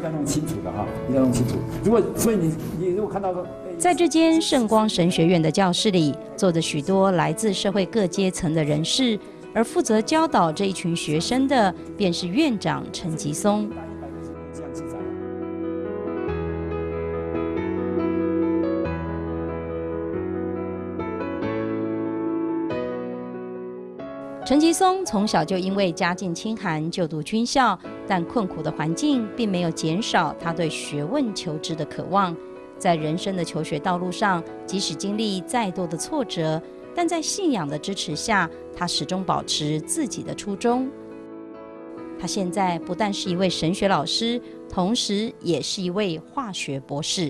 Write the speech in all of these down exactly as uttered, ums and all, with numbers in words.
要弄清楚的哈，一定要弄清楚。如果所以你你如果看到说， 在这间圣光神学院的教室里，坐着许多来自社会各阶层的人士，而负责教导这一群学生的，便是院长陈吉松。 这样记载。 陈吉松从小就因为家境清寒就读军校，但困苦的环境并没有减少他对学问求知的渴望。在人生的求学道路上，即使经历再多的挫折，但在信仰的支持下，他始终保持自己的初衷。他现在不但是一位神学老师，同时也是一位化学博士。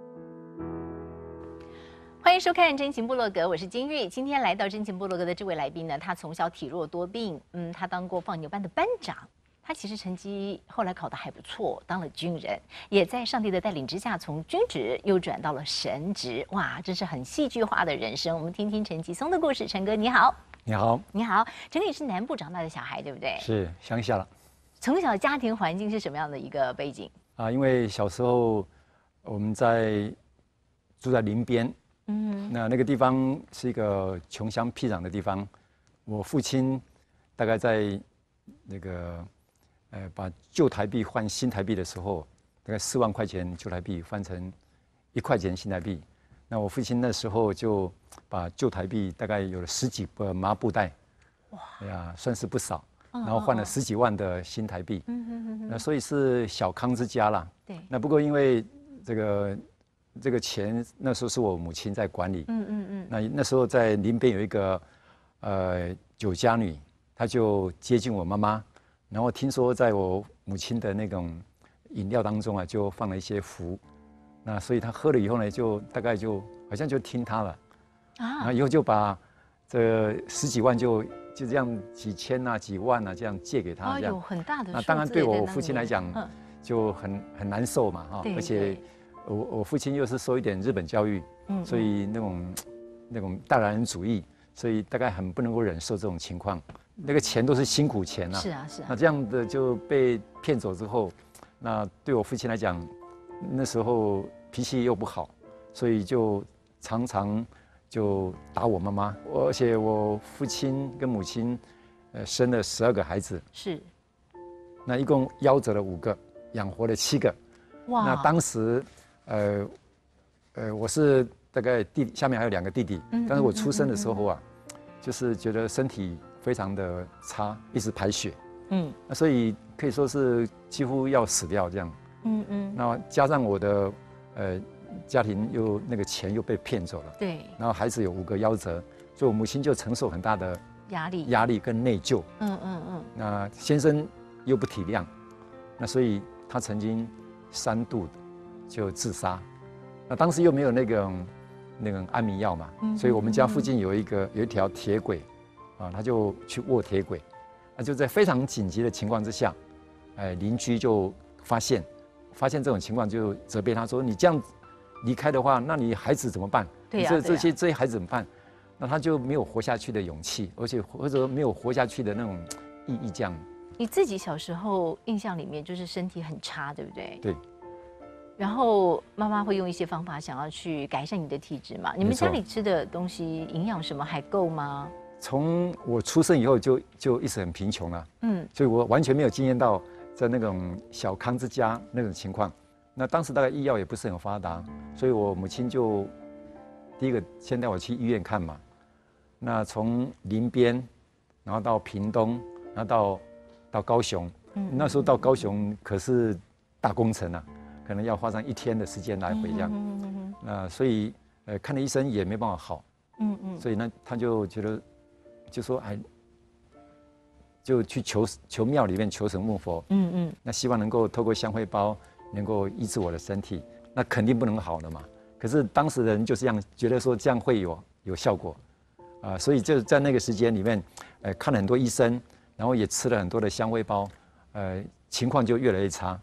欢迎收看真情部落格，我是金玉。今天来到真情部落格的这位来宾呢，他从小体弱多病，嗯，他当过放牛班的班长，他其实成绩后来考得还不错，当了军人，也在上帝的带领之下，从军职又转到了神职，哇，这是很戏剧化的人生。我们听听陈吉松的故事。陈哥你好。 你好。 你好，陈哥也是南部长大的小孩，对不对？ 是乡下了。 从小家庭环境是什么样的一个背景啊？因为小时候我们在住在林边。嗯，那那个地方是一个穷乡僻壤的地方。我父亲大概在那个呃把旧台币换新台币的时候，大概四万块钱旧台币换成一块钱新台币。那我父亲那时候就把旧台币大概有了十几个麻布袋，哇，哎呀，算是不少。然后换了十几万的新台币。嗯嗯嗯。那所以是小康之家啦。对。那不过因为这个。这个钱那时候是我母亲在管理，嗯嗯嗯。那那时候在林边有一个呃酒家女，她就接近我妈妈，然后听说在我母亲的那种饮料当中啊，就放了一些符，那所以她喝了以后呢，就大概就好像就听她了，啊，然后以后就把这十几万就就这样几千啊几万啊这样借给她，这样， 有很大的。 那当然对我父亲来讲就很很难受嘛，哈，而且。我我父亲又是受一点日本教育，嗯，所以那种那种大男人主义，所以大概很不能够忍受这种情况。那个钱都是辛苦钱啊， 是啊是啊。 那这样的就被骗走之后，那对我父亲来讲，那时候脾气又不好，所以就常常就打我妈妈。而且我父亲跟母亲，呃，生了十二个孩子， 是， 那一共夭折了五个，养活了七个。哇，那当时。呃，呃，我是大概弟下面还有两个弟弟，嗯、但是我出生的时候啊，嗯嗯、就是觉得身体非常的差，一直排血，嗯，那所以可以说是几乎要死掉这样，嗯嗯，那加上我的呃家庭又那个钱又被骗走了， 对， 然后孩子有五个夭折，所以我母亲就承受很大的压力， 压力跟内疚，嗯嗯嗯，那先生又不体谅，那所以他曾经三度就自杀，那当时又没有那个那个安眠药嘛，嗯、所以我们家附近有一个有一条铁轨，啊，他就去卧铁轨，那就在非常紧急的情况之下，哎，邻居就发现，发现这种情况就责备他说：“你这样离开的话，那你孩子怎么办？ 对呀、 啊，这这些这些孩子怎么办？”那他就没有活下去的勇气，而且或者没有活下去的那种意义。这样， 你自己小时候印象里面就是身体很差，对不对？ 对。 然后妈妈会用一些方法想要去改善你的体质嘛？你们家里吃的东西营养什么还够吗？ 从我出生以后就就一直很贫穷了，嗯，所以我完全没有经验到在那种小康之家那种情况。那当时大概医药也不是很发达，所以我母亲就第一个先带我去医院看嘛。那从林边，然后到屏东，然后到到高雄，嗯，那时候到高雄可是大工程啊。可能要花上一天的时间来回这样，嗯嗯嗯、那所以呃看了医生也没办法好，嗯嗯，所以呢他就觉得就说哎，就去求求庙里面求神问佛，嗯嗯，那希望能够透过香灰包能够医治我的身体，那肯定不能好的嘛。可是当时人就是这样觉得说这样会有有效果，啊、呃，所以就在那个时间里面，呃看了很多医生，然后也吃了很多的香灰包，呃情况就越来越差。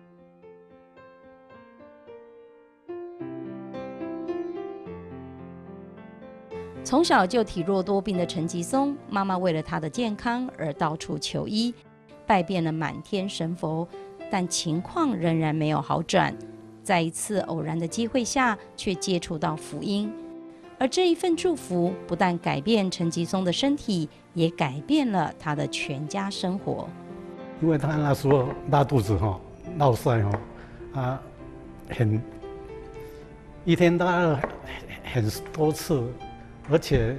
从小就体弱多病的陈吉松，妈妈为了他的健康而到处求医，拜遍了满天神佛， 但情况仍然没有好转。在一次偶然的机会下，却接触到福音，而这一份祝福不但改变陈吉松的身体，也改变了他的全家生活。 因为他那时候拉肚子哈，落塞哈，啊，很一天拉很多次，而且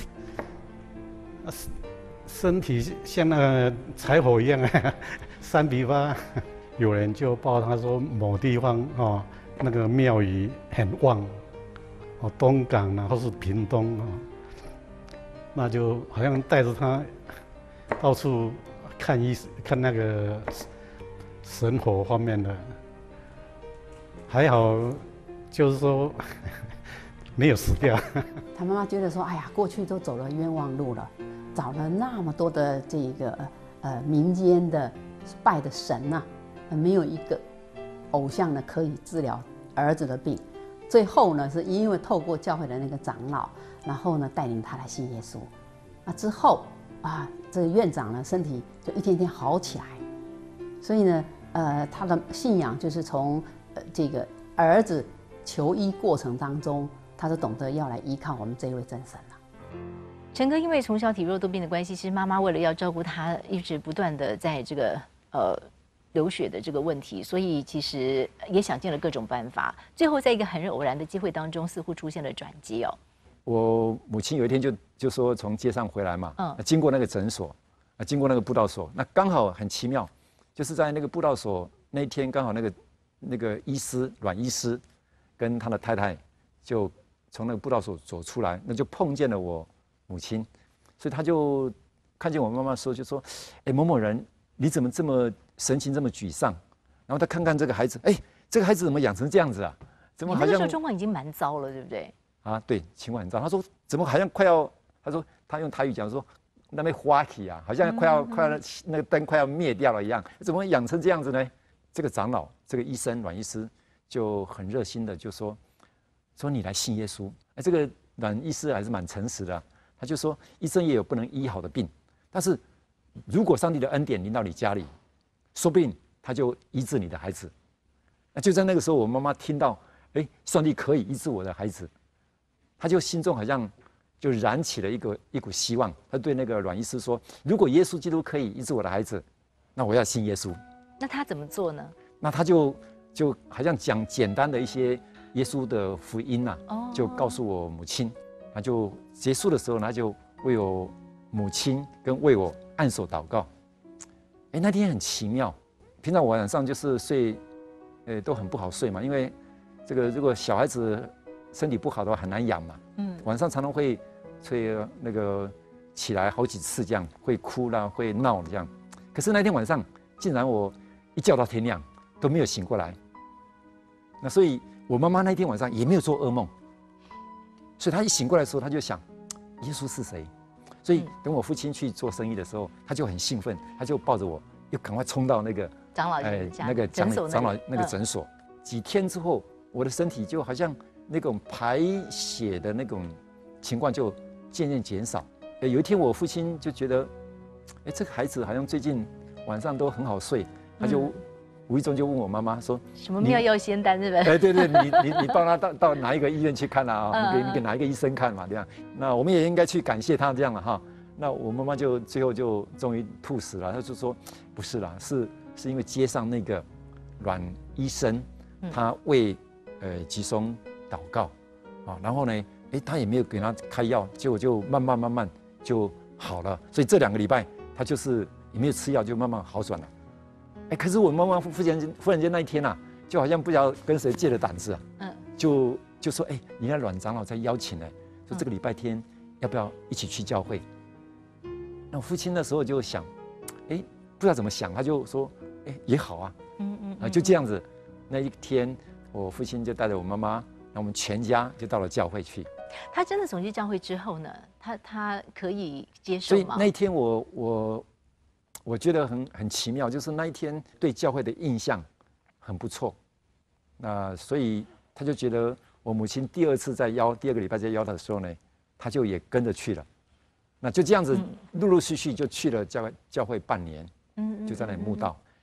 身体像那个柴火一样啊，三比八。有人就报他说某地方哦，那个庙宇很旺，哦，东港然后是屏东啊，那就好像带着他到处看医看那个神火方面的，还好就是说没有死掉。 他妈妈觉得说，哎呀，过去都走了冤枉路了，找了那么多的这个呃民间的拜的神呐、啊，没有一个偶像呢可以治疗儿子的病。最后呢，是因为透过教会的那个长老，然后呢带领他来信耶稣。啊，之后啊，这个院长呢身体就一天天好起来。所以呢，呃，他的信仰就是从呃这个儿子求医过程当中，他是懂得要来依靠我们这一位真神了。 陈哥因为从小体弱多病的关系，其实妈妈为了要照顾他，一直不断的在这个呃流血的这个问题，所以其实也想尽了各种办法。最后在一个很偶然的机会当中，似乎出现了转机哦。 我母亲有一天就就说从街上回来嘛，嗯，经过那个诊所，啊，经过那个布道所，那刚好很奇妙，就是在那个布道所那一天，刚好那个那个医师阮医师跟他的太太就从那个布道所走出来，那就碰见了我母亲，所以他就看见我妈妈说，就说，哎，某某人，你怎么这么神情这么沮丧？然后他看看这个孩子，哎，这个孩子怎么养成这样子啊？怎么好像？ 那个时候状况已经蛮糟了，对不对？ 啊，对，情况很糟。他说怎么好像快要，他说他用台语讲说那边花起啊，好像快要、嗯、快要那个灯快要灭掉了一样，怎么会养成这样子呢？这个长老，这个医生阮医师就很热心的就说说你来信耶稣。哎，这个阮医师还是蛮诚实的、啊，他就说医生也有不能医好的病，但是如果上帝的恩典临到你家里，说不定他就医治你的孩子。那就在那个时候，我妈妈听到，哎，上帝可以医治我的孩子。他就心中好像就燃起了一个一股希望，他对那个阮医师说：“如果耶稣基督可以医治我的孩子，那我要信耶稣。” 那他怎么做呢？ 那他就就好像讲简单的一些耶稣的福音呐、啊， oh. 就告诉我母亲。他就结束的时候，他就为我母亲跟为我按手祷告。哎，那天很奇妙。平常我晚上就是睡，呃，都很不好睡嘛，因为这个如果小孩子身体不好的话很难养嘛，嗯，晚上常常会吹那个起来好几次，这样会哭啦，会闹这样。可是那天晚上竟然我一觉到天亮都没有醒过来，那所以我妈妈那天晚上也没有做噩梦，所以她一醒过来的时候，她就想耶稣是谁？所以等我父亲去做生意的时候，他就很兴奋，他就抱着我又赶快冲到那个长老院那个长长老那个诊所。嗯、几天之后，我的身体就好像那种排血的那种情况就渐渐减少。有一天，我父亲就觉得，哎，这个孩子好像最近晚上都很好睡，他就无意中就问我妈妈说：“ 什么妙药仙丹，是不是？” 哎，对对，你你你帮他到到哪一个医院去看啊？啊，你给你给哪一个医生看嘛？这样，那我们也应该去感谢他这样了哈。那我妈妈就最后就终于吐死了，她就说：“不是啦，是是因为街上那个阮医生，他为呃吉松祷告啊，然后呢，哎，他也没有给他开药，结果就慢慢慢慢就好了。所以这两个礼拜他就是也没有吃药，就慢慢好转了。哎，可是我妈妈忽然间忽然间那一天啊，就好像不知道跟谁借的胆子啊，嗯，就就说：哎，你那阮长老在邀请呢，说这个礼拜天要不要一起去教会？那我父亲那时候就想，哎，不知道怎么想，他就说：哎，也好啊，嗯嗯，啊，就这样子。那一天，我父亲就带着我妈妈，那我们全家就到了教会去。 他真的走进教会之后呢，他他可以接受吗？ 所以那一天我我我觉得很很奇妙，就是那一天对教会的印象很不错。那所以他就觉得我母亲第二次在邀第二个礼拜在邀他的时候呢，他就也跟着去了。那就这样子陆陆续续就去了教会教会半年，嗯，就在那里慕道。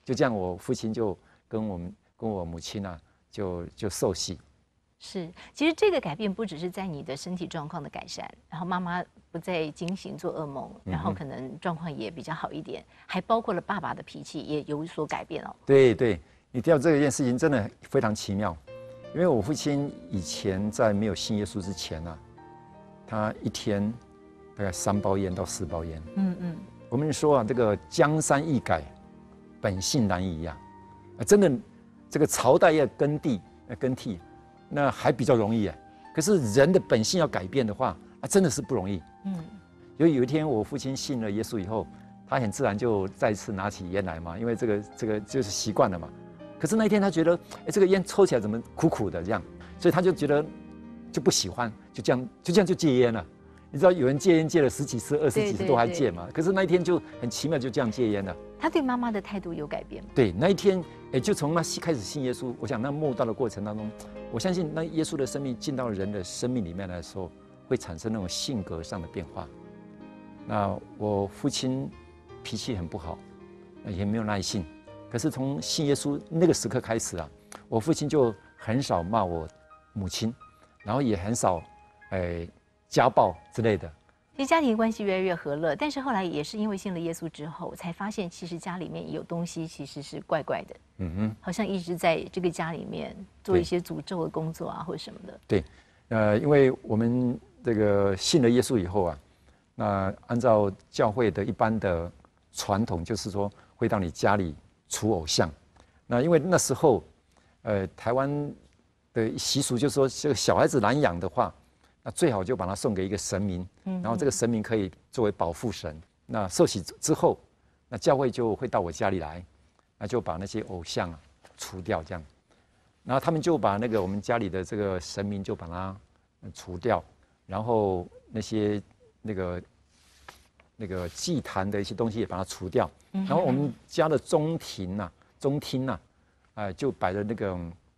就这样，我父亲就跟我们跟我母亲啊，就就受洗。 是，其实这个改变不只是在你的身体状况的改善，然后妈妈不再惊醒做噩梦，然后可能状况也比较好一点，嗯、还包括了爸爸的脾气也有所改变哦。 对对，你提到这件事情真的非常奇妙，因为我父亲以前在没有信耶稣之前啊，他一天大概三包烟到四包烟。嗯嗯，我们说啊，这个江山易改，本性难移呀、啊，啊，真的，这个朝代要更替，要更替。那还比较容易哎，可是人的本性要改变的话，啊，真的是不容易。嗯，因为有一天我父亲信了耶稣以后，他很自然就再次拿起烟来嘛，因为这个这个就是习惯了嘛。可是那一天他觉得，哎，这个烟抽起来怎么苦苦的这样，所以他就觉得就不喜欢，就这样就这样就戒烟了。你知道有人戒烟戒了十几次、二十几次都还戒嘛？可是那一天就很奇妙，就这样戒烟了。 他对妈妈的态度有改变吗？ 对，那一天，哎，就从那开始信耶稣，我想那慕道的过程当中，我相信那耶稣的生命进到人的生命里面来的时候，会产生那种性格上的变化。那我父亲脾气很不好，也没有耐性，可是从信耶稣那个时刻开始啊，我父亲就很少骂我母亲，然后也很少，哎。家暴之类的， 其实家庭关系越来越和乐，但是后来也是因为信了耶稣之后，才发现其实家里面有东西其实是怪怪的，嗯哼，好像一直在这个家里面做一些诅咒的工作啊，或者什么的。 对，呃，因为我们这个信了耶稣以后啊，那按照教会的一般的传统，就是说会到你家里除偶像。那因为那时候，呃，台湾的习俗就是说，这个小孩子难养的话。那最好就把它送给一个神明，然后这个神明可以作为保护神。那受洗之后，那教会就会到我家里来，那就把那些偶像啊除掉，这样。然后他们就把那个我们家里的这个神明就把它除掉，然后那些那个那个祭坛的一些东西也把它除掉。然后我们家的中庭呐、中厅呐，哎，就摆着那个。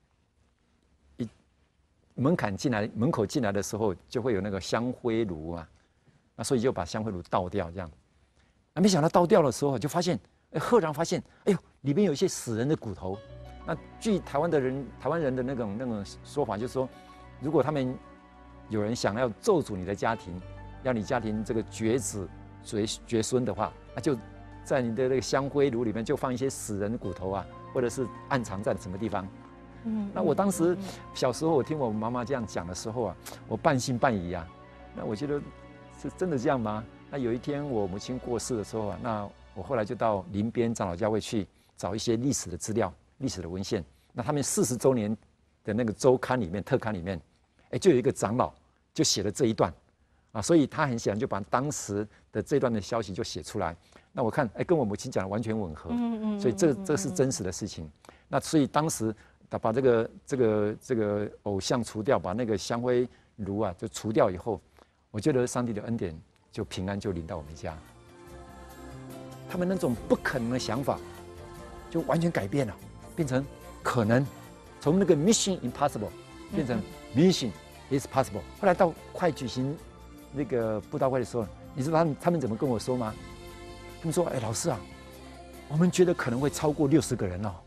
门槛进来，门口进来的时候就会有那个香灰炉啊，那所以就把香灰炉倒掉，这样。那没想到倒掉的时候，就发现，赫然发现，哎呦，里面有一些死人的骨头。那据台湾的人，台湾人的那种那种说法，就是说，如果他们有人想要咒诅你的家庭，要你家庭这个绝子绝绝孙的话，那就在你的那个香灰炉里面就放一些死人的骨头啊，或者是暗藏在什么地方。嗯，那我当时小时候，我听我妈妈这样讲的时候啊，我半信半疑啊。那我觉得是真的这样吗？那有一天我母亲过世的时候啊，那我后来就到林边长老教会去找一些历史的资料、历史的文献。那他们四十周年的那个周刊里面、特刊里面，哎，就有一个长老就写了这一段啊，所以他很显然就把当时的这段的消息就写出来。那我看，哎，跟我母亲讲的完全吻合，嗯嗯，所以这这是真实的事情。那所以当时。把这个这个这个偶像除掉，把那个香灰炉啊就除掉以后，我觉得上帝的恩典就平安就临到我们家。他们那种不可能的想法，就完全改变了，变成可能，从那个 mission impossible 变成 mission is possible。后来到快举行那个布道会的时候，你知道他们他们怎么跟我说吗？他们说：“哎，老师啊，我们觉得可能会超过六十个人哦。”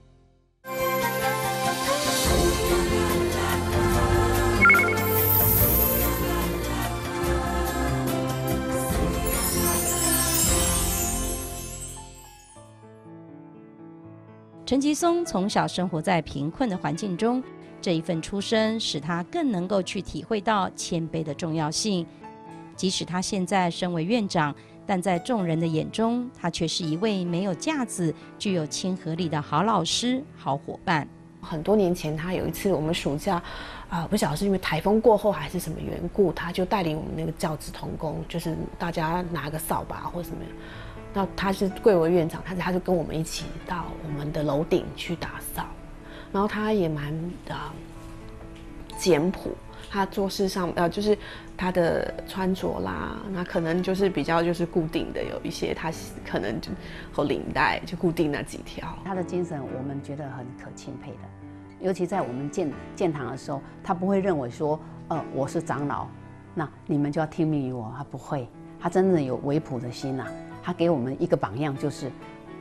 陈吉松从小生活在贫困的环境中，这一份出身使他更能够去体会到谦卑的重要性。即使他现在身为院长，但在众人的眼中，他却是一位没有架子、具有亲和力的好老师、好伙伴。 很多年前，他有一次我们暑假，啊、呃，不晓得是因为台风过后还是什么缘故，他就带领我们那个教职同工，就是大家拿个扫把或什么。那他是贵为院长，他他就跟我们一起到我们的楼顶去打扫，然后他也蛮的简朴，他做事上呃就是他的穿着啦，那可能就是比较就是固定的，有一些他可能就和领带就固定那几条。 他的精神我们觉得很可钦佩的，尤其在我们建建堂的时候，他不会认为说呃我是长老，那你们就要听命于我，他不会，他真的有维朴的心呐、啊。他给我们一个榜样，就是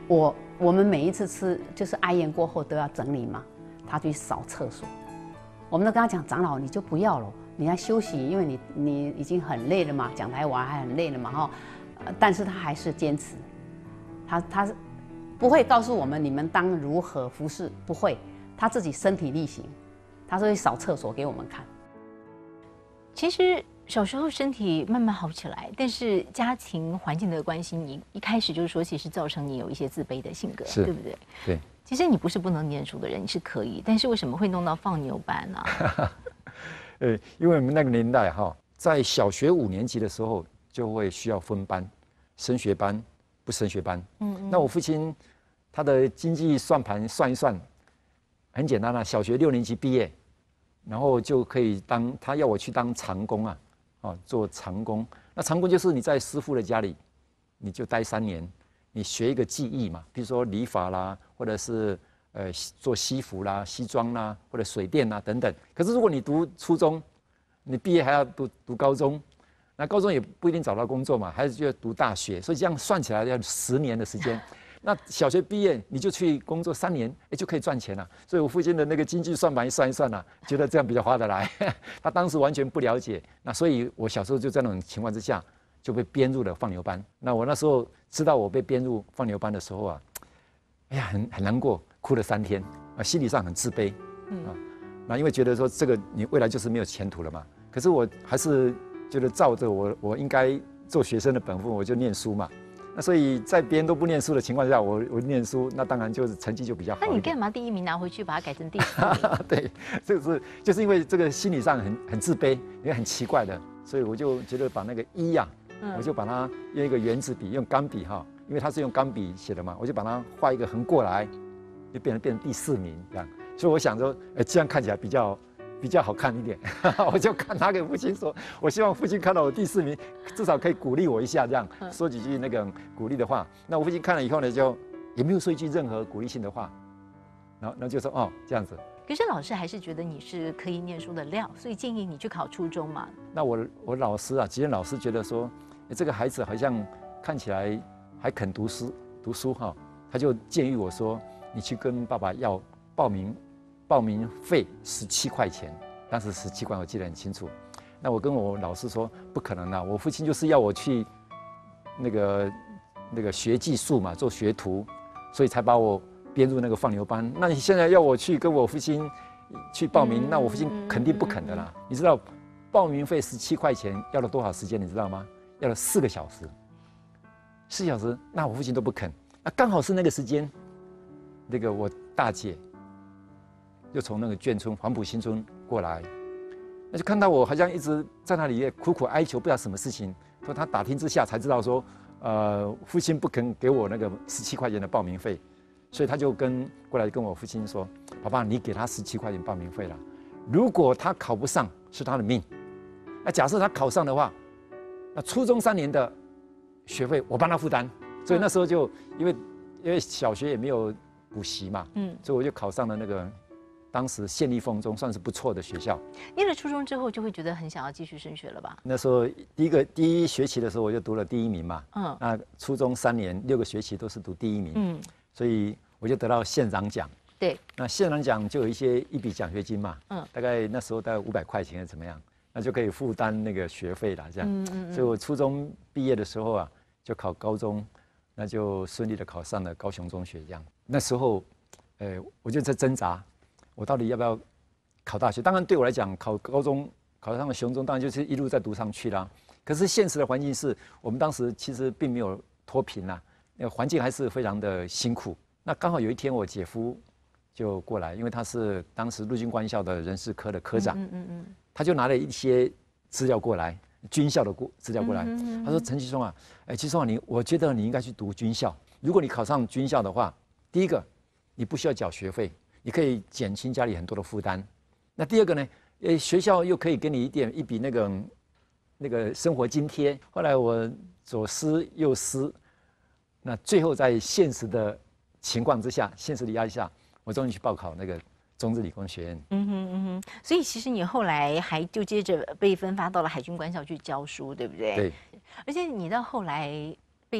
我我们每一次吃就是哀宴过后都要整理嘛，他去扫厕所，我们都跟他讲，长老你就不要了，你要休息，因为你你已经很累了嘛，讲台湾还很累了嘛哈，但是他还是坚持，他他不会告诉我们你们当如何服侍，不会，他自己身体力行，他会扫厕所给我们看。 其实小时候身体慢慢好起来，但是家庭环境的关系，你一开始就是说，其实造成你有一些自卑的性格， 是对不对？ 对。 其实你不是不能念书的人，你是可以，但是为什么会弄到放牛班呢？ 呃，因为我们那个年代哈，在小学五年级的时候就会需要分班，升学班、不升学班。嗯嗯。那我父亲他的经济算盘算一算，很简单啊，小学六年级毕业，然后就可以当他要我去当长工啊，哦，做长工。那长工就是你在师傅的家里，你就待三年。你学一个技艺嘛，比如说理发啦，或者是呃做西服啦、西装啦，或者水电啦等等。可是如果你读初中，你毕业还要读读高中，那高中也不一定找到工作嘛，还是就要读大学，所以这样算起来要十年的时间。那小学毕业你就去工作三年，哎就可以赚钱了。所以我父亲的那个经济算盘一算一算啊，觉得这样比较划得来。他当时完全不了解，那所以我小时候就在那种情况之下。就被编入了放牛班。那我那时候知道我被编入放牛班的时候啊，哎呀，很很难过，哭了三天啊，心理上很自卑，嗯啊，那因为觉得说这个你未来就是没有前途了嘛。可是我还是觉得照着我我应该做学生的本分，我就念书嘛。那所以在别人都不念书的情况下，我我念书，那当然就是成绩就比较好。 那你干嘛第一名拿回去，把它改成第四名？ 对，这个是就是因为这个心理上很很自卑，也很奇怪的，所以我就觉得把那个一呀、啊。嗯、我就把它用一个圆珠笔，用钢笔哈，因为它是用钢笔写的嘛，我就把它画一个横过来，就变成变成第四名这样。所以我想说，哎，这样看起来比较比较好看一点，我就看他给父亲说，我希望父亲看到我第四名，至少可以鼓励我一下，这样说几句那个鼓励的话。那我父亲看了以后呢，就也没有说一句任何鼓励性的话，然后那就说哦这样子。 可是老师还是觉得你是可以念书的料，所以建议你去考初中嘛。 那我我老师啊，吉任老师觉得说。这个孩子好像看起来还肯读书读书哈，他就建议我说：“你去跟爸爸要报名报名费十七块钱，当时十七块我记得很清楚。”那我跟我老师说：“不可能啊，我父亲就是要我去那个那个学技术嘛，做学徒，所以才把我编入那个放牛班。那你现在要我去跟我父亲去报名，那我父亲肯定不肯的啦。你知道报名费十七块钱要了多少时间？你知道吗？”要了四个小时，四小时，那我父亲都不肯。啊，刚好是那个时间，那个我大姐又从那个眷村黄埔新村过来，那就看到我好像一直在那里苦苦哀求，不知道什么事情。说他打听之下才知道说，呃，父亲不肯给我那个十七块钱的报名费，所以他就跟过来跟我父亲说：“爸爸，你给他十七块钱报名费了，如果他考不上是他的命，那假设他考上的话。”那初中三年的学费我帮他负担，所以那时候就因为因为小学也没有补习嘛，嗯，所以我就考上了那个当时县立凤中算是不错的学校。 念了初中之后就会觉得很想要继续升学了吧？ 那时候第一个第一学期的时候我就读了第一名嘛，嗯，那初中三年六个学期都是读第一名，嗯，所以我就得到县长奖。 对， 那县长奖就有一些一笔奖学金嘛，嗯，大概那时候大概五百块钱还是怎么样？那就可以负担那个学费啦，这样。嗯嗯嗯。所以我初中毕业的时候啊，就考高中，那就顺利的考上了高雄中学这样。那时候，呃，我就在挣扎，我到底要不要考大学？当然对我来讲，考高中考上了雄中，当然就是一路再读上去啦。可是现实的环境是我们当时其实并没有脱贫啦，那个环境还是非常的辛苦。那刚好有一天我姐夫就过来，因为他是当时陆军官校的人事科的科长。嗯嗯嗯。他就拿了一些资料过来，军校的过资料过来。嗯、他说：“陈其松啊，哎，其松啊，你我觉得你应该去读军校。如果你考上军校的话，第一个你不需要缴学费，你可以减轻家里很多的负担。那第二个呢，呃，学校又可以给你一点一笔那个那个生活津贴。后来我左思右思，那最后在现实的情况之下，现实的压力下，我终于去报考那个。”中治理工学院， 嗯哼嗯哼，所以其实你后来还就接着被分发到了海军官校去教书，对不对？ 对。 而且你到后来被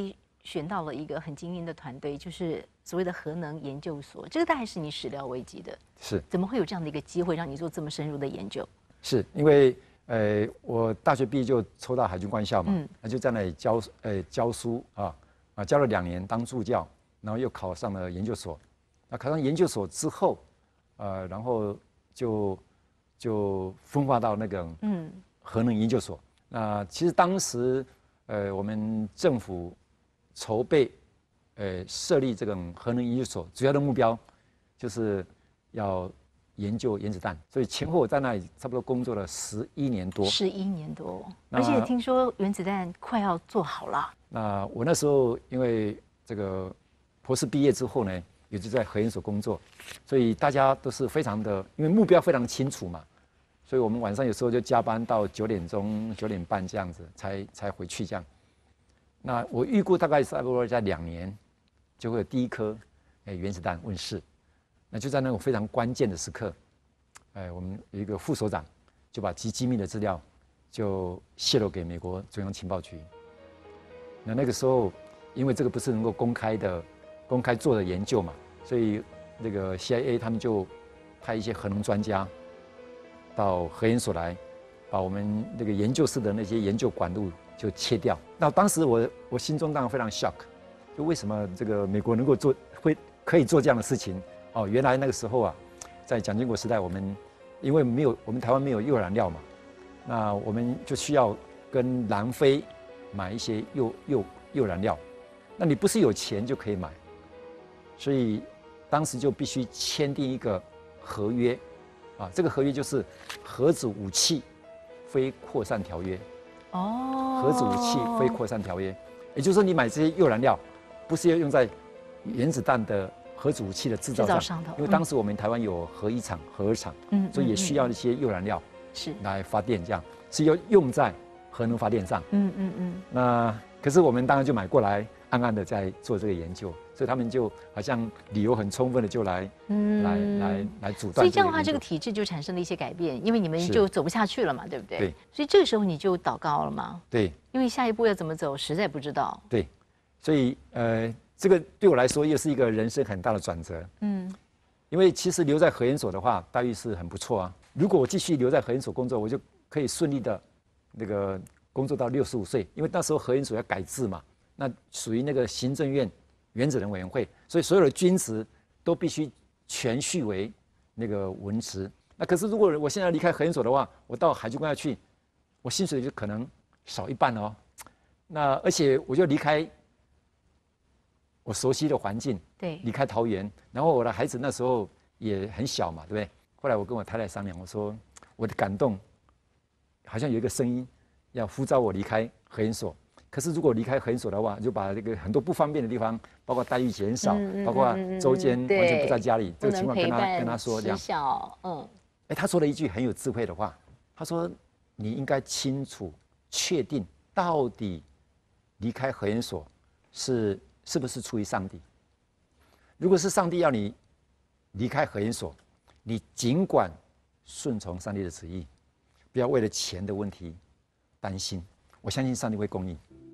选到了一个很精英的团队，就是所谓的核能研究所，这个大概是你始料未及的。 是， 怎么会有这样的一个机会让你做这么深入的研究？ 是因为呃，我大学毕业就抽到海军官校嘛，嗯、那就在那里教呃教书啊啊，教了两年当助教，然后又考上了研究所。那考上研究所之后，呃，然后就就分化到那个嗯核能研究所。那其实当时呃，我们政府筹备呃设立这个核能研究所，主要的目标就是要研究原子弹，所以前后我在那里差不多工作了十一年多。 十一年多，而且听说原子弹快要做好了。 那我那时候因为这个博士毕业之后呢，也就在核研所工作，所以大家都是非常的，因为目标非常清楚嘛，所以我们晚上有时候就加班到九点钟、九点半这样子才才回去这样。那我预估大概差不多在两年，就会有第一颗哎原子弹问世。那就在那种非常关键的时刻，哎，我们有一个副所长就把极机密的资料就泄露给美国中央情报局。那那个时候，因为这个不是能够公开的、公开做的研究嘛，所以那个 C I A 他们就派一些核能专家到核研所来，把我们那个研究室的那些研究管路就切掉。那当时我我心中当然非常 shock， 就为什么这个美国能够做会可以做这样的事情？哦，原来那个时候啊，在蒋经国时代，我们因为没有我们台湾没有铀燃料嘛，那我们就需要跟南非买一些铀铀铀燃料。那你不是有钱就可以买，所以当时就必须签订一个合约，啊，这个合约就是核子武器非扩散条约。哦，核子武器非扩散条约，也就是说你买这些铀燃料，不是要用在原子弹的核子武器的制造上， 上头， 因为当时我们台湾有核一厂、核二厂，嗯，所以也需要一些铀燃料是来发电，这样是要用在核能发电上，嗯嗯嗯。那可是我们当然就买过来，暗暗的在做这个研究，所以他们就好像理由很充分的就来，嗯，来来来阻断。 所以这样的话，这个体制就产生了一些改变，因为你们就走不下去了嘛，对不对？对。所以这个时候你就祷告了吗？ 对。 因为下一步要怎么走，实在不知道。 对。所以呃。这个对我来说又是一个人生很大的转折，嗯，因为其实留在核研所的话，待遇是很不错啊。如果我继续留在核研所工作，我就可以顺利的那个工作到六十五岁，因为那时候核研所要改制嘛，那属于那个行政院原子能委员会，所以所有的军职都必须全续为那个文职。那可是如果我现在离开核研所的话，我到海军官校去，我薪水就可能少一半哦。那而且我就离开我熟悉的环境， 对， 离开桃园，然后我的孩子那时候也很小嘛，对不对？后来我跟我太太商量，我说我的感动好像有一个声音要呼召我离开核研所。可是如果离开核研所的话，就把这个很多不方便的地方，包括待遇减少，嗯、包括周间完全不在家里，这个情况跟他跟他说这样。嗯，哎，他说了一句很有智慧的话，他说你应该清楚确定到底离开核研所是。是不是出于上帝？如果是上帝要你离开核研所，你尽管顺从上帝的旨意，不要为了钱的问题担心。我相信上帝会供应。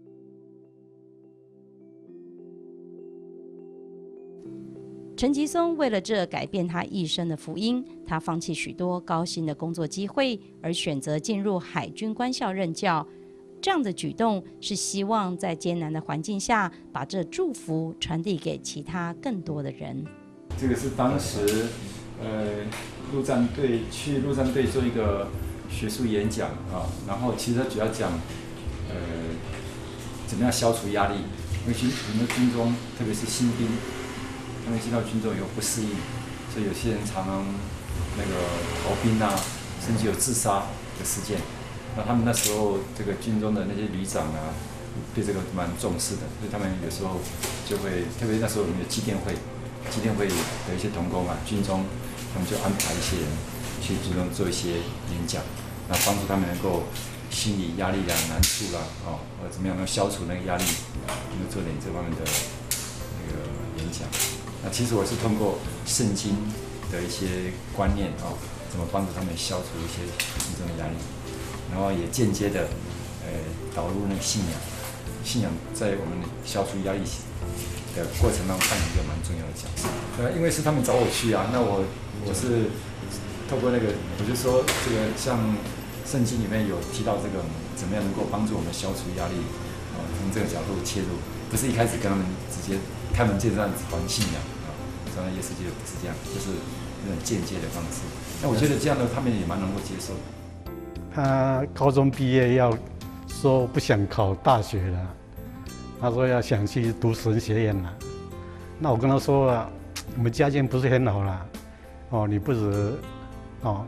陈吉松为了这改变他一生的福音，他放弃许多高薪的工作机会，而选择进入海军官校任教。这样的举动是希望在艰难的环境下，把这祝福传递给其他更多的人。 这个是当时，呃，陆战队去陆战队做一个学术演讲啊，然后其实他主要讲，呃，怎么样消除压力。因为军我们军中，特别是新兵，他们进到军中以后不适应，所以有些人常常那个逃兵啊，甚至有自杀的事件。那他们那时候这个军中的那些旅长啊，对这个蛮重视的，所以他们有时候就会，特别那时候我们有祭奠会，祭奠会的一些同工啊，军中他们就安排一些人去军中做一些演讲，那帮助他们能够心理压力啊、难处啦，哦，或者怎么样能消除那个压力，能够做点这方面的那个演讲。那其实我是通过圣经的一些观念啊、哦，怎么帮助他们消除一些心中的压力。然后也间接的，呃，导入那个信仰，信信仰在我们消除压力的过程当中扮演一个蛮重要的角色。呃，因为是他们找我去啊，那我我是透过那个，我就说这个像圣经里面有提到这个怎么样能够帮助我们消除压力，啊、呃，从这个角度切入，不是一开始跟他们直接开门见山传信仰啊，传耶稣基督不是这样，就是那种间接的方式。那我觉得这样的他们也蛮能够接受的。 他高中毕业要说不想考大学了，他说要想去读神学院了。那我跟他说了，我们家境不是很好啦，哦，你不止哦，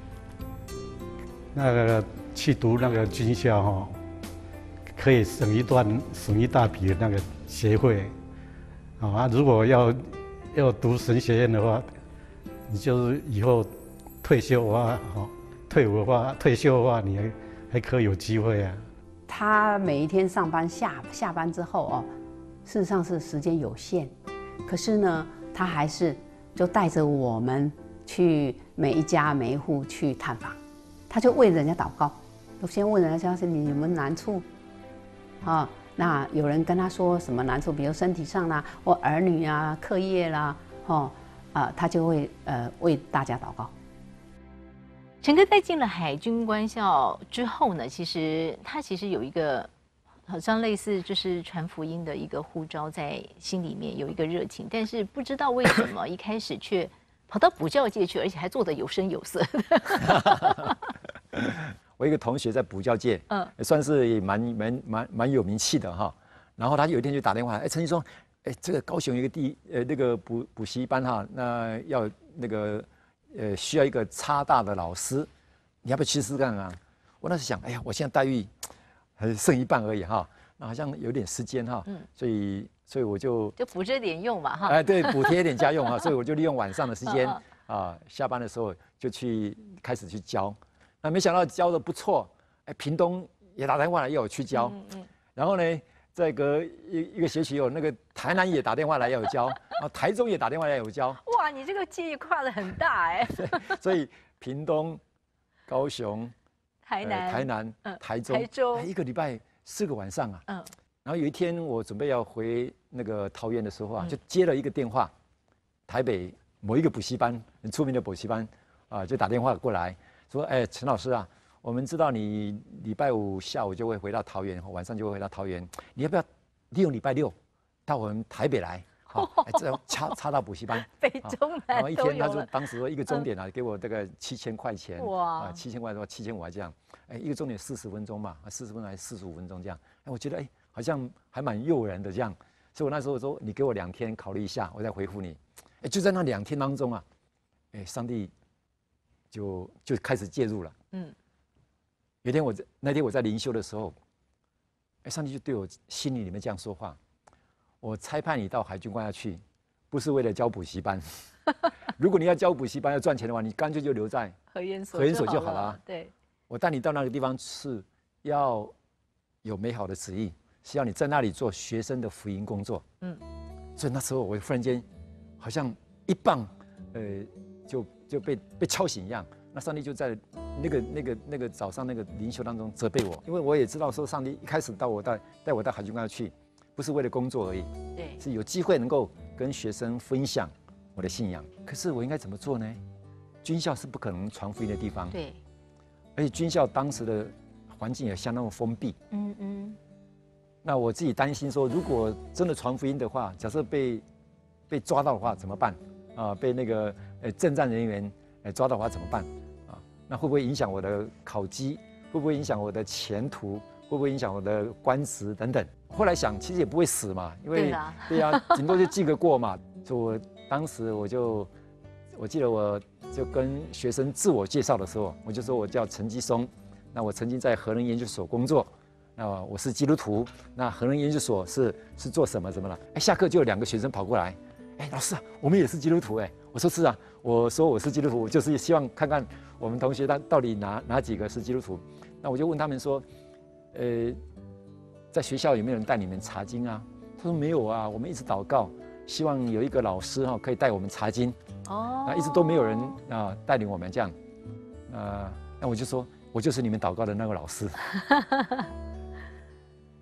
那个去读那个军校哈、哦，可以省一段省一大笔的那个学费，啊，如果要要读神学院的话，你就是以后退休的话，哦。退伍的话，退休的话，你还还可以有机会啊。 他每一天上班下下班之后哦，事实上是时间有限，可是呢，他还是就带着我们去每一家每一户去探访，他就为人家祷告，都先问人家是你有没有难处，啊，那有人跟他说什么难处，比如身体上啦，或儿女啊、课业啦，哦，啊，他就会呃为大家祷告。 陈哥在进了海军官校之后呢，其实他其实有一个好像类似就是传福音的一个呼召在心里面有一个热情，但是不知道为什么一开始却跑到补教界去，而且还做得有声有色的。 我一个同学在补教界，嗯，算是也蛮蛮蛮蛮有名气的哈。然后他有一天就打电话来，哎，陈医生，哎，这个高雄有一个地呃那个补补习班哈，那要那个。呃，需要一个差大的老师，你要不要去试试看啊？我那时想，哎呀，我现在待遇还剩一半而已哈，那好像有点时间哈，嗯，所以所以我就就补这点用嘛哈， 哎，对，补贴一点家用哈，所以我就利用晚上的时间啊，下班的时候就去开始去教，那没想到教的不错，哎，屏东也打电话来要我去教，嗯嗯，然后呢，再隔一一个学期有那个台南也打电话来要我教，然后台中也打电话来要我教。 哇，你这个记忆跨得很大哎。 所以屏东、高雄、 台南、 呃、台南、嗯、台中， 台中一个礼拜四个晚上啊。嗯。然后有一天我准备要回那个桃园的时候啊，嗯、就接了一个电话，台北某一个补习班很出名的补习班啊、呃，就打电话过来说：“哎，陈老师啊。”我们知道你礼拜五下午就会回到桃园，晚上就会回到桃园。你要不要利用礼拜六到我们台北来？好、哦，这样插插到补习班， 北中南然后一天他就当时说一个钟点啊，嗯、给我这个七千块钱。哇！啊，七千块的话，七千五还这样。哎，一个钟点四十分钟嘛，四十分钟还是四十五分钟这样。哎，我觉得哎，好像还蛮诱人的这样。所以我那时候说，你给我两天考虑一下，我再回复你。哎，就在那两天当中啊，哎，上帝就就开始介入了。嗯。有一天我在那天我在灵修的时候，哎，上帝就对我心里里面这样说话：我差派你到海军官校去，不是为了教补习班。如果你要教补习班要赚钱的话，你干脆就留在核研所核研所就好了、啊。 对， 我带你到那个地方是要有美好的旨意，是要你在那里做学生的福音工作。嗯，所以那时候我忽然间好像一棒，呃，就就被被敲醒一样。那上帝就在那个那个那个早上那个灵修当中责备我，因为我也知道说上帝一开始到我带带我到海军官校去，不是为了工作而已，对，是有机会能够跟学生分享我的信仰。可是我应该怎么做呢？军校是不可能传福音的地方， 对， 而且军校当时的环境也相当的封闭，嗯嗯。那我自己担心说，如果真的传福音的话，假设被被抓到的话怎么办？啊，被那个呃政战人员呃抓到的话怎么办？啊，那会不会影响我的考绩？会不会影响我的前途？会不会影响我的官职等等？后来想，其实也不会死嘛，因为对呀、啊，顶多就记个过嘛。所以我当时我就，我记得我就跟学生自我介绍的时候，我就说我叫陈基松，那我曾经在核能研究所工作，那我是基督徒，那核能研究所是是做什么什么了？哎，下课就有两个学生跑过来，哎，老师啊，我们也是基督徒哎。我说是啊，我说我是基督徒，我就是希望看看我们同学他到底哪哪几个是基督徒。那我就问他们说，呃，在学校有没有人带你们查经啊？他说没有啊，我们一直祷告，希望有一个老师哈、哦、可以带我们查经。哦，那一直都没有人啊带领我们这样，啊，那我就说我就是你们祷告的那个老师。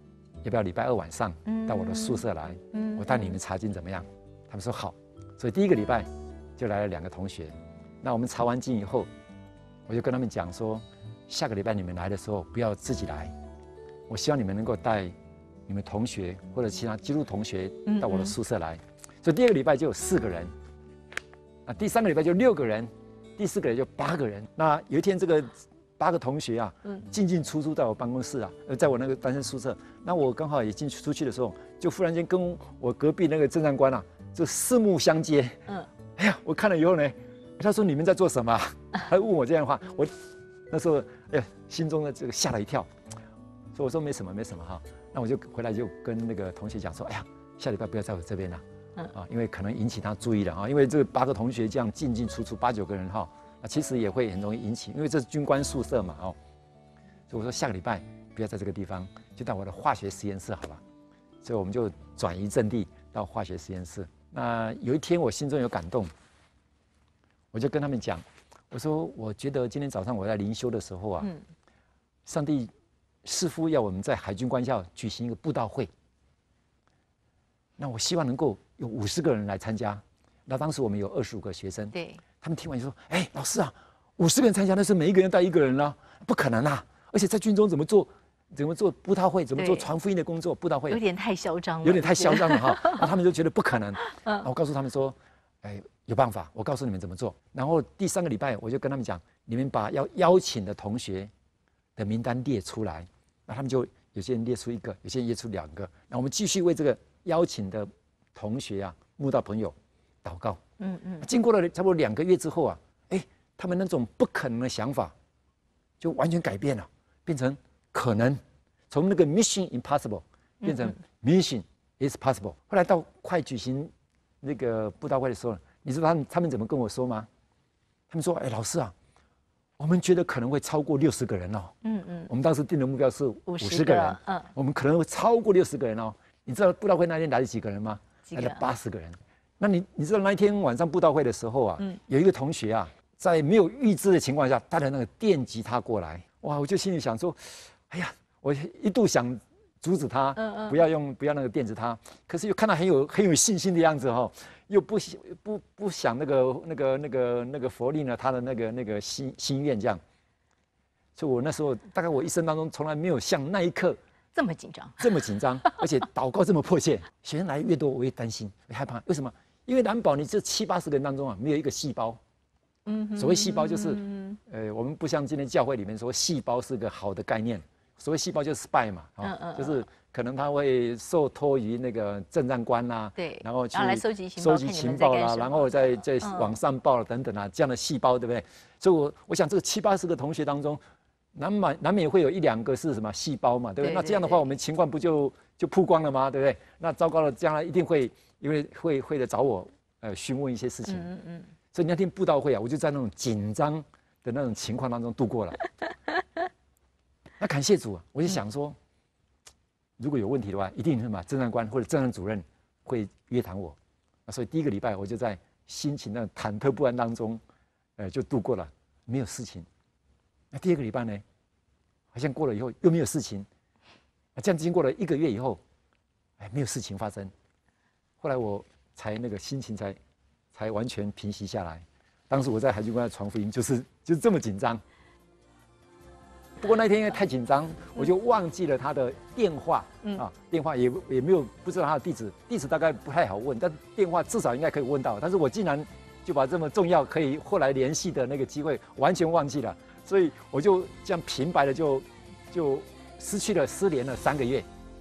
要不要礼拜二晚上到我的宿舍来？我带你们查经怎么样？他们说好。所以第一个礼拜就来了两个同学。那我们查完经以后，我就跟他们讲说，下个礼拜你们来的时候不要自己来，我希望你们能够带你们同学或者其他基督同学到我的宿舍来。所以第二个礼拜就有四个人，啊，第三个礼拜就六个人，第四个礼拜就八个人。那有一天这个八个同学啊，进进出出在我办公室啊，呃，在我那个单身宿舍。那我刚好也进去出去的时候，就忽然间跟我隔壁那个政战官啊，就四目相接。嗯，哎呀，我看了以后呢，他说你们在做什么？他问我这样的话，我那时候哎呀，心中的这个吓了一跳。所以我说没什么，没什么哈。那我就回来就跟那个同学讲说，哎呀，下礼拜不要在我这边了。啊，因为可能引起他注意了啊，因为这八个同学这样进进出出八九个人哈，啊，其实也会很容易引起，因为这是军官宿舍嘛哦，所以我说下个礼拜不要在这个地方，就到我的化学实验室好了，所以我们就转移阵地到化学实验室。那有一天我心中有感动，我就跟他们讲，我说我觉得今天早上我在灵修的时候啊，嗯、上帝似乎要我们在海军官校举行一个布道会。那我希望能够有五十个人来参加，那当时我们有二十五个学生， 对， 他们听完就说：“哎，老师啊，五十个人参加，那是每一个人带一个人啦，不可能啊！而且在军中怎么做，怎么做布道会，怎么做传福音的工作，布道会有点太嚣张了， 有点太嚣张了哈。那他们就觉得不可能。嗯，我告诉他们说：，哎，有办法，我告诉你们怎么做。然后第三个礼拜，我就跟他们讲，你们把要邀请的同学的名单列出来，那他们就有些人列出一个，有些人列出两个，那我们继续为这个。”邀请的同学啊，慕道朋友，祷告。嗯嗯。经过了差不多两个月之后啊，哎，他们那种不可能的想法，就完全改变了，变成可能。从那个 mission impossible 变成 mission is possible。后来到快举行那个布道会的时候，你知道他们他们怎么跟我说吗？他们说：“哎，老师啊，我们觉得可能会超过六十个人哦。嗯嗯。我们当时定的目标是五十个人。嗯。我们可能会超过六十个人哦。”你知道布道会那天来了几个人吗？来了八十个人。那你你知道那一天晚上布道会的时候啊，嗯、有一个同学啊，在没有预知的情况下带了那个电吉他过来，哇！我就心里想说，哎呀，我一度想阻止他，嗯嗯不要用不要那个电吉他，可是又看他很有很有信心的样子哈、哦，又不不不想那个那个那个那个佛令了他的那个那个心心愿这样，所以我那时候大概我一生当中从来没有像那一刻。 这么紧张， 这么紧张，而且祷告这么迫切，学生来越多，我越担心，越害怕。为什么？因为难保你这七八十个人当中啊，没有一个细胞。嗯，所谓细胞就是，嗯、呃，我们不像今天教会里面说细胞是个好的概念。所谓细胞就是 spy 嘛，啊、哦，嗯嗯就是可能他会受托于那个政战官啦、啊， 对， 然后去来收集情报，收集情报啦，然后再再往上报了等等啊，这样的细胞，对不对？所以我我想这个七八十个同学当中。难免难免会有一两个是什么细胞嘛，对不对？对对对那这样的话，我们情况不就就曝光了吗？对不对？那糟糕了，将来一定会因为会会来找我，呃，询问一些事情。嗯嗯。所以那天布道会啊，我就在那种紧张的那种情况当中度过了。那感谢主啊，我就想说，嗯、如果有问题的话，一定是嘛，政战官或者政战主任会约谈我。那所以第一个礼拜我就在心情那忐忑不安当中，呃，就度过了，没有事情。那第二个礼拜呢，好像过了以后又没有事情，这样经过了一个月以后，哎，没有事情发生。后来我才那个心情才才完全平息下来。当时我在海军官传福音，就是就是这么紧张。不过那天因为太紧张，我就忘记了他的电话，嗯、啊，电话也也没有不知道他的地址，地址大概不太好问，但电话至少应该可以问到。但是我竟然就把这么重要可以后来联系的那个机会完全忘记了。所以我就这样平白的就就失去了失联了三个月。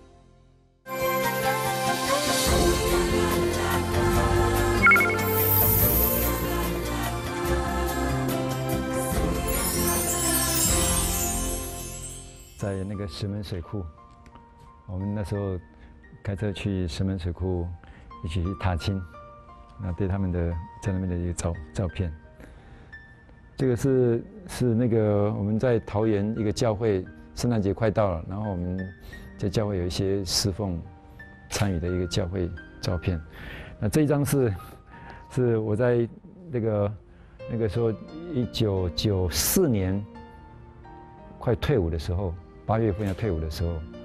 在那个石门水库，我们那时候开车去石门水库一起去踏青，那对他们的在那边的一个照照片。这个是是那个我们在桃园一个教会，圣诞节快到了，然后我们在教会有一些侍奉参与的一个教会照片。那这一张是是我在那个那个时候一九九四年快退伍的时候，八月份要退伍的时候，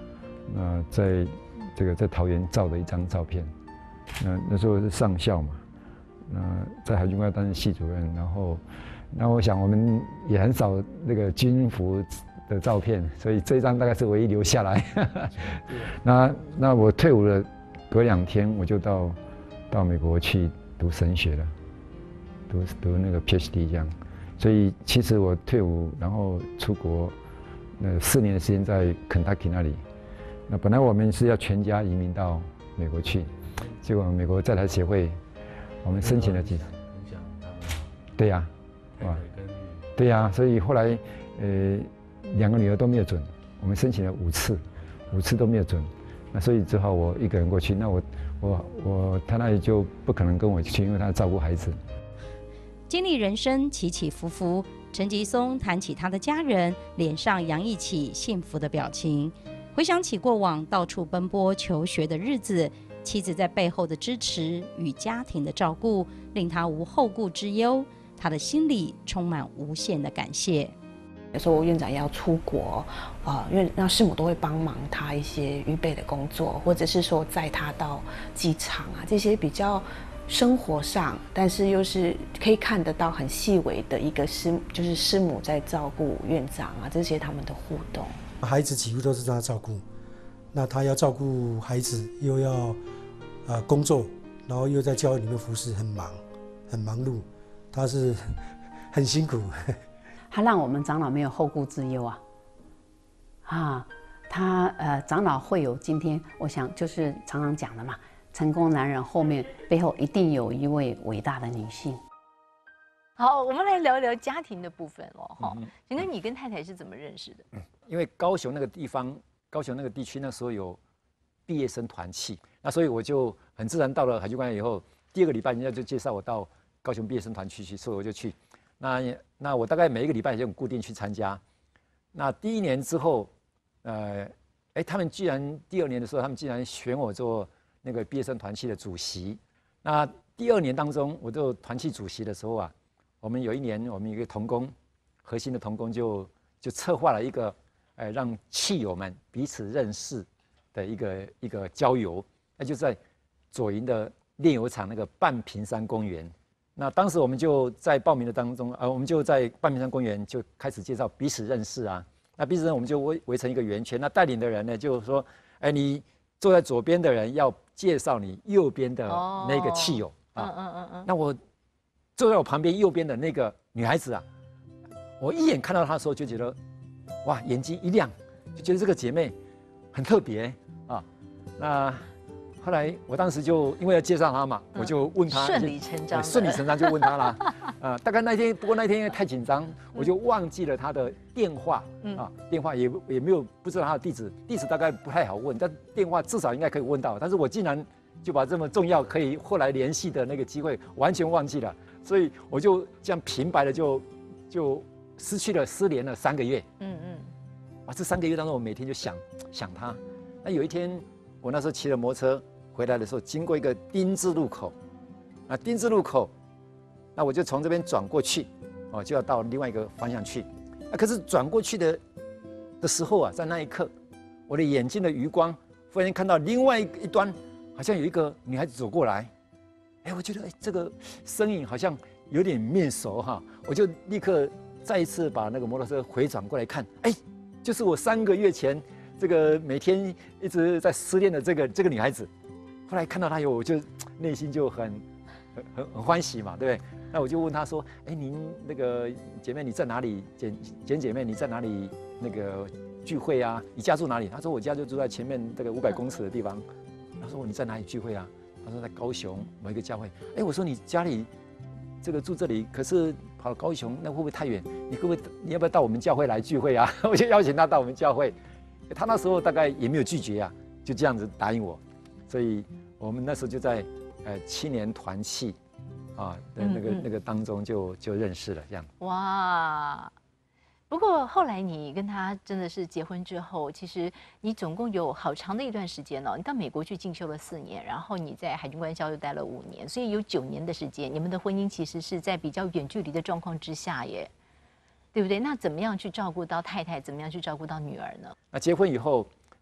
那在这个在桃园照的一张照片。那那时候是上校嘛，那在海军官担任系主任，然后，那我想我们也很少那个军服的照片，所以这一张大概是唯一留下来。那那我退伍了，隔两天我就到到美国去读神学了，读读那个 P H D 这样。所以其实我退伍然后出国，那四年的时间在肯塔基那里。那本来我们是要全家移民到美国去。结果美国在台协会，我们申请了几次，对呀、啊，哇，对呀、啊，所以后来，呃，两个女儿都没有准，我们申请了五次，五次都没有准，那所以只好我一个人过去。那我我我他那里就不可能跟我去，因为他照顾孩子。 经历人生起起伏伏，陈吉松谈起他的家人，脸上洋溢起幸福的表情。回想起过往到处奔波求学的日子。妻子在背后的支持与家庭的照顾，令他无后顾之忧。他的心里充满无限的感谢。 有时候院长要出国，呃，因为那师母都会帮忙他一些预备的工作，或者是说载他到机场啊，这些比较生活上，但是又是可以看得到很细微的一个师，就是师母在照顾院长啊，这些他们的互动。 孩子几乎都是他照顾。那他要照顾孩子，又要呃工作，然后又在教会里面服侍，很忙，很忙碌，他是很辛苦。 他让我们长老没有后顾之忧啊，啊，他呃长老会有今天，我想就是常常讲的嘛，成功男人后面背后一定有一位伟大的女性。 好，我们来聊一聊家庭的部分哦，哈、嗯，请问你跟太太是怎么认识的？ 嗯，因为高雄那个地方。高雄那个地区那时候有毕业生团契，那所以我就很自然到了海军官以后，第二个礼拜人家就介绍我到高雄毕业生团契去，所以我就去。那那我大概每一个礼拜就固定去参加。那第一年之后，呃，哎，他们居然第二年的时候，他们竟然选我做那个毕业生团契的主席。那第二年当中，我做团契主席的时候啊，我们有一年我们有一个同工，核心的同工就就策划了一个。呃，让契友们彼此认识的一个一个郊游，那就在左营的炼油厂那个半屏山公园。那当时我们就在报名的当中，呃，我们就在半屏山公园就开始介绍彼此认识啊。那彼此认识我们就围围成一个圆圈，那带领的人呢，就是说，哎，你坐在左边的人要介绍你右边的那个契友啊。嗯嗯嗯嗯。那我坐在我旁边右边的那个女孩子啊，我一眼看到她的时候就觉得。哇，眼睛一亮，就觉得这个姐妹很特别啊。那后来我当时就因为要介绍她嘛，嗯、我就问她， 顺理成章， 顺理成章就问她啦。啊，大概那天，不过那天因为太紧张，我就忘记了她的电话、嗯、啊，电话也也没有不知道她的地址，地址大概不太好问，但电话至少应该可以问到。但是我竟然就把这么重要可以后来联系的那个机会完全忘记了，所以我就这样平白的就就。失去了，失联了三个月。嗯嗯，啊，这三个月当中，我每天就想想他。那有一天，我那时候骑着摩托车回来的时候，经过一个丁字路口，啊，丁字路口，那我就从这边转过去，哦，就要到另外一个方向去。啊，可是转过去的的时候啊，在那一刻，我的眼睛的余光忽然间看到另外一端，好像有一个女孩子走过来。哎，我觉得哎，这个身影好像有点面熟哈，我就立刻。再一次把那个摩托车回转过来看，哎，就是我三个月前这个每天一直在失恋的这个这个女孩子。后来看到她以后，我就内心就很很很很欢喜嘛，对不对？那我就问她说，哎，您那个姐妹你在哪里？简简姐妹你在哪里那个聚会啊？你家住哪里？她说我家就住在前面这个五百公尺的地方。她说你在哪里聚会啊？她说在高雄某一个教会。哎，我说你家里这个住这里，可是。跑到高雄，那会不会太远？你会不会？你要不要到我们教会来聚会啊？我就邀请他到我们教会，他那时候大概也没有拒绝啊，就这样子答应我，所以我们那时候就在呃七年团契啊的那个、嗯嗯、那个当中就就认识了这样。 哇！不过后来你跟他真的是结婚之后，其实你总共有好长的一段时间哦。你到美国去进修了四年，然后你在海军官校又待了五年，所以有九年的时间，你们的婚姻其实是在比较远距离的状况之下耶，对不对？那怎么样去照顾到太太？怎么样去照顾到女儿呢？ 那结婚以后，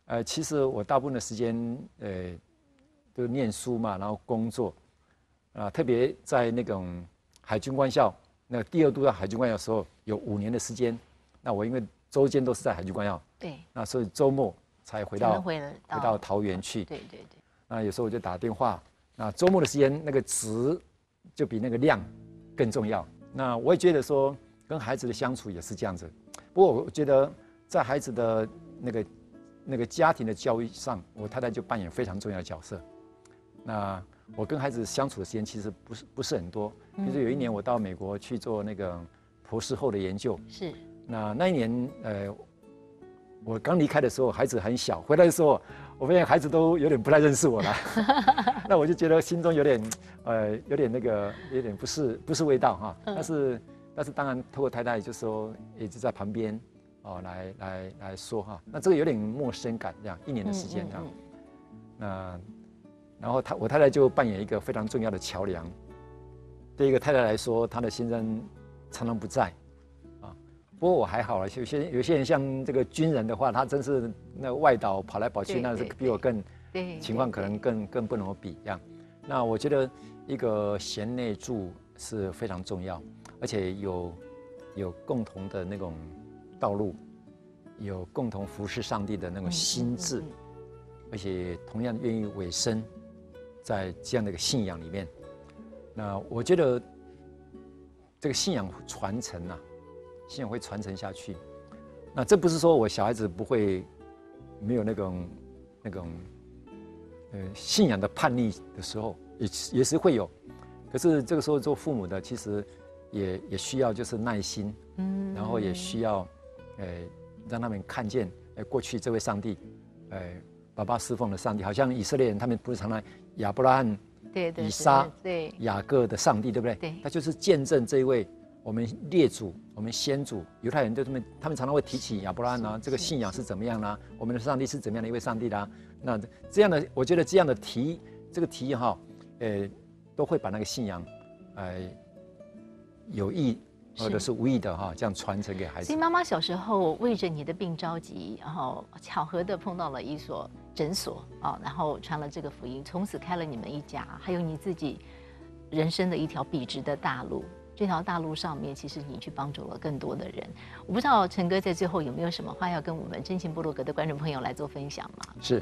呃，其实我大部分的时间，呃，都念书嘛，然后工作，啊，特别在那种海军官校，那个第二度到海军官校的时候，有五年的时间。那我因为周间都是在海军官校， 对， 那所以周末才回到回回到桃园去。 对对对。 那有时候我就打电话，那周末的时间那个值就比那个量更重要。那我也觉得说，跟孩子的相处也是这样子。不过我觉得在孩子的那个那个家庭的教育上，我太太就扮演非常重要的角色。那我跟孩子相处的时间其实不是不是很多。比如说有一年我到美国去做那个博士后的研究， 是。 那那一年呃，我刚离开的时候，孩子很小，回来的时候，我发现孩子都有点不太认识我了。那我就觉得心中有点呃有点那个有点不是不是味道哈。但是但是当然，透过太太就说一直在旁边哦来来来说哈。那这个有点陌生感，这样一年的时间这样。嗯嗯嗯那然后他我太太就扮演一个非常重要的桥梁。对一个太太来说，她的先生常常不在。不过我还好了，有些有些人像这个军人的话，他真是那外岛跑来跑去，那是比我更情况可能更更不能比这样。那我觉得一个贤内助是非常重要，而且有有共同的那种道路，有共同服侍上帝的那种心智，而且同样愿意委身在这样的一个信仰里面。那我觉得这个信仰传承啊。信仰会传承下去，那这不是说我小孩子不会没有那种那种呃信仰的叛逆的时候，也也是会有，可是这个时候做父母的其实也也需要就是耐心，嗯，然后也需要呃让他们看见，呃过去这位上帝，呃爸爸侍奉的上帝，好像以色列人他们不是常常亚伯拉罕、 对对以撒、 对雅各的上帝，对不对？ 对， 他就是见证这一位。我们列祖，我们先祖，犹太人对他们，他们常常会提起亚伯拉罕啊，这个信仰是怎么样啦、啊？我们的上帝是怎么样的一位上帝啦、啊？那这样的，我觉得这样的提，这个提哈，呃，都会把那个信仰，呃，有意或者是无意的哈，这样传承给孩子。 所以妈妈小时候为着你的病着急，然后巧合的碰到了一所诊所啊，然后传了这个福音，从此开了你们一家，还有你自己人生的一条笔直的大路。这条大路上面，其实你去帮助了更多的人。我不知道陈哥在最后有没有什么话要跟我们真情部落格的观众朋友来做分享吗？ 是，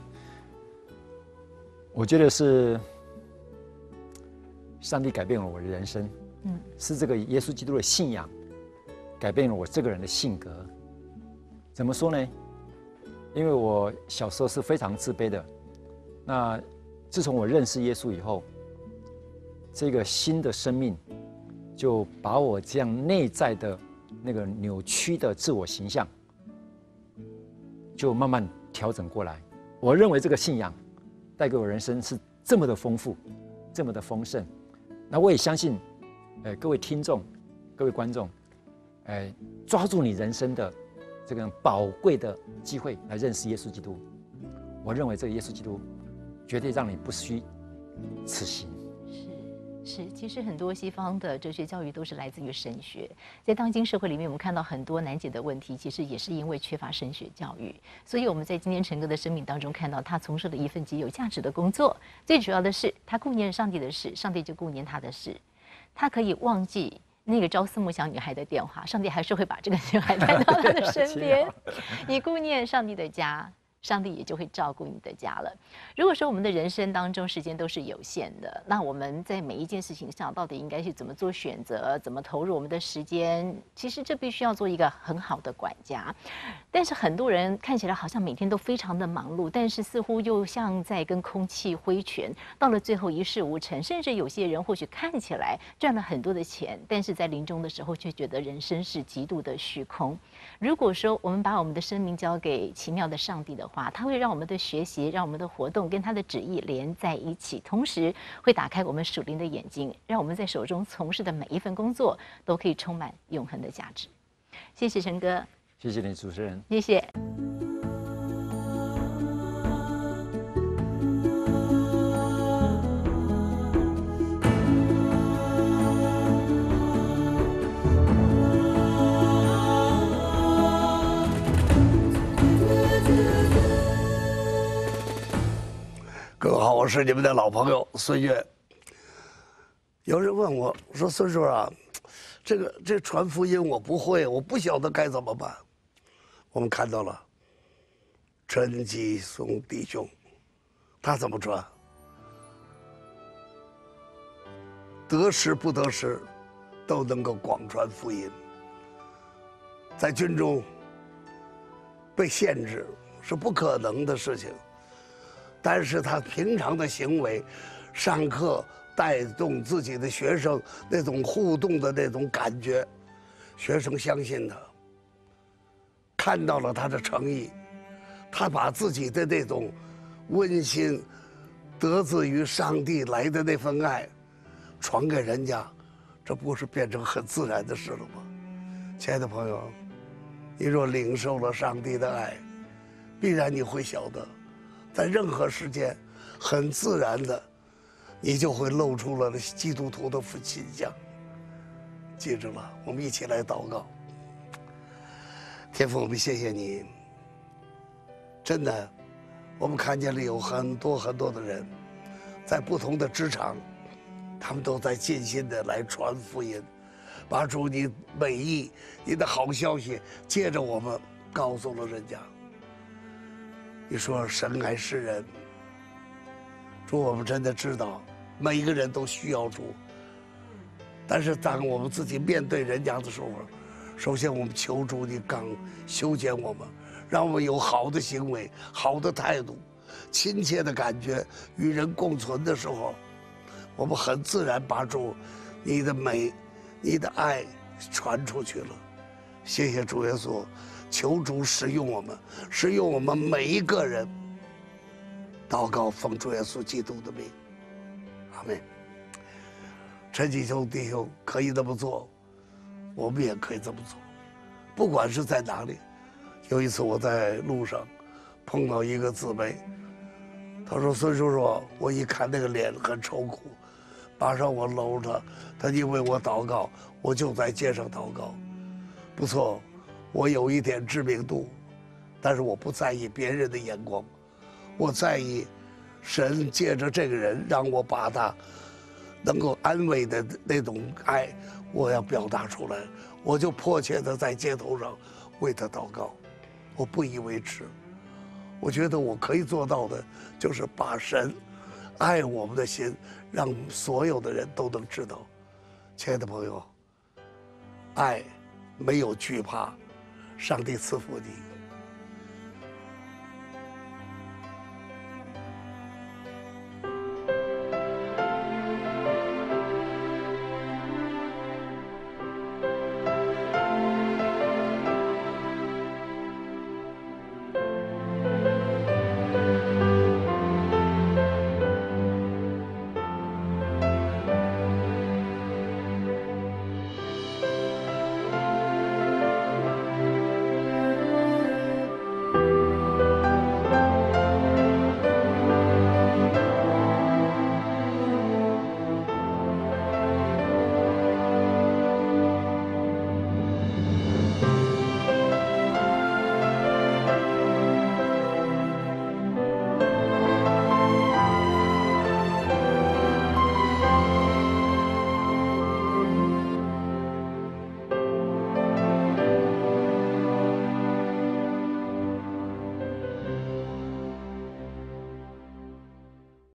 我觉得是上帝改变了我的人生，嗯，是这个耶稣基督的信仰改变了我这个人的性格。怎么说呢？因为我小时候是非常自卑的，那自从我认识耶稣以后，这个新的生命。就把我这样内在的那个扭曲的自我形象，就慢慢调整过来。我认为这个信仰带给我人生是这么的丰富，这么的丰盛。那我也相信，呃，各位听众、各位观众，呃，抓住你人生的这个宝贵的机会来认识耶稣基督。我认为这个耶稣基督绝对让你不虚此行。 是，其实很多西方的哲学教育都是来自于神学，在当今社会里面，我们看到很多难解的问题，其实也是因为缺乏神学教育。所以我们在今天陈哥的生命当中看到，他从事了一份极有价值的工作。最主要的是，他顾念上帝的事，上帝就顾念他的事。他可以忘记那个朝思暮想女孩的电话，上帝还是会把这个女孩带到他的身边。你顾念上帝的家，上帝也就会照顾你的家了。如果说我们的人生当中时间都是有限的，那我们在每一件事情上到底应该是怎么做选择，怎么投入我们的时间？其实这必须要做一个很好的管家。但是很多人看起来好像每天都非常的忙碌，但是似乎又像在跟空气挥拳，到了最后一事无成。甚至有些人或许看起来赚了很多的钱，但是在临终的时候却觉得人生是极度的虚空。如果说我们把我们的生命交给奇妙的上帝的话，它会让我们的学习，让我们的活动跟他的旨意连在一起，同时会打开我们属灵的眼睛，让我们在手中从事的每一份工作都可以充满永恒的价值。谢谢陈哥， 谢谢你主持人， 谢谢。 各位好，我是你们的老朋友孙越。有人问我说：“孙叔啊，这个这传福音我不会，我不晓得该怎么办。”我们看到了陈吉松弟兄，他怎么传？得时不得时，都能够广传福音。在军中被限制是不可能的事情，但是他平常的行为，上课带动自己的学生那种互动的那种感觉，学生相信他，看到了他的诚意，他把自己的那种温馨得自于上帝来的那份爱传给人家，这不是变成很自然的事了吗？亲爱的朋友，你若领受了上帝的爱，必然你会晓得，在任何时间很自然的你就会露出了基督徒的形象。记住了，我们一起来祷告。天父，我们谢谢你，真的，我们看见了有很多很多的人在不同的职场，他们都在尽心的来传福音，把主你美意、你的好消息借着我们告诉了人家。你说神爱世人，主，我们真的知道每一个人都需要主，但是当我们自己面对人家的时候，首先我们求主你刚修剪我们，让我们有好的行为、好的态度、亲切的感觉，与人共存的时候，我们很自然把主你的美、你的爱传出去了。谢谢主耶稣，求主使用我们，使用我们每一个人。祷告奉主耶稣基督的名，阿门。陈吉兄弟兄可以这么做，我们也可以这么做，不管是在哪里。有一次我在路上碰到一个姊妹，她说：“孙叔叔，我一看那个脸很愁苦，马上我搂着她，因为我祷告，我就在街上祷告。不错，我有一点知名度，但是我不在意别人的眼光，我在意神借着这个人让我把他能够安慰的那种爱，我要表达出来。我就迫切的在街头上为他祷告，我不以为耻。我觉得我可以做到的，就是把神爱我们的心，让所有的人都能知道。亲爱的朋友，爱没有惧怕，上帝赐福你。